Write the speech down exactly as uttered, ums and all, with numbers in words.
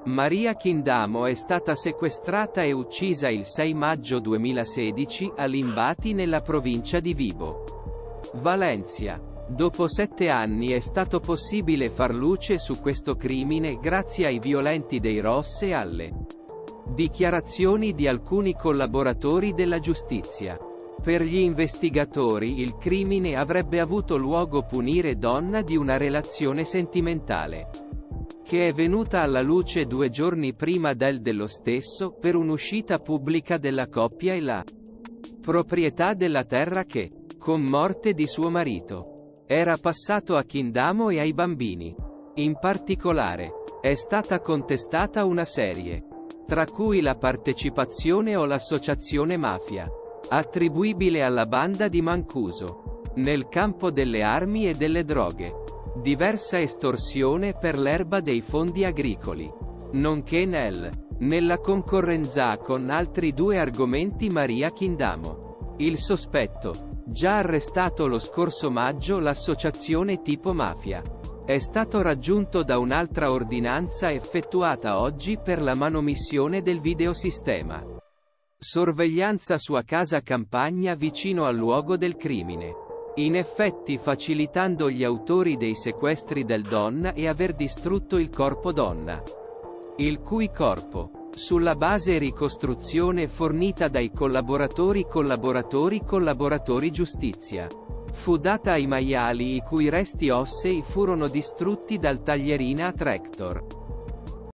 Maria Kindamo è stata sequestrata e uccisa il sei maggio duemilasedici a Limbati nella provincia di Vibo Valentia. Dopo sette anni è stato possibile far luce su questo crimine grazie ai violenti dei Ross e alle dichiarazioni di alcuni collaboratori della giustizia. Per gli investigatori il crimine avrebbe avuto luogo punire donna di una relazione sentimentale, che è venuta alla luce due giorni prima del dello stesso, per un'uscita pubblica della coppia e la proprietà della terra che, con morte di suo marito, era passato a Kindamo e ai bambini. In particolare, è stata contestata una serie, tra cui la partecipazione o l'associazione mafia, attribuibile alla banda di Mancuso, nel campo delle armi e delle droghe, diversa estorsione per l'erba dei fondi agricoli, nonché nel, nella concorrenza con altri due argomenti Maria Kindamo. Il sospetto, già arrestato lo scorso maggio l'associazione tipo mafia, è stato raggiunto da un'altra ordinanza effettuata oggi per la manomissione del videosistema sorveglianza sua casa campagna vicino al luogo del crimine, in effetti facilitando gli autori dei sequestri del donna e aver distrutto il corpo donna, il cui corpo, sulla base ricostruzione fornita dai collaboratori collaboratori collaboratori giustizia, fu data ai maiali i cui resti ossei furono distrutti dal taglierina a tractor.